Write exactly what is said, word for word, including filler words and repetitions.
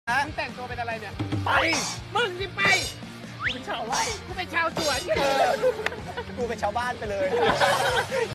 มึงแต่งตัวเป็นอะไรเนี่ยไปมึงสิไปกูเป็นชาวไร่กูเป็นชาวสวนกูเป็นชาวบ้านไปเลย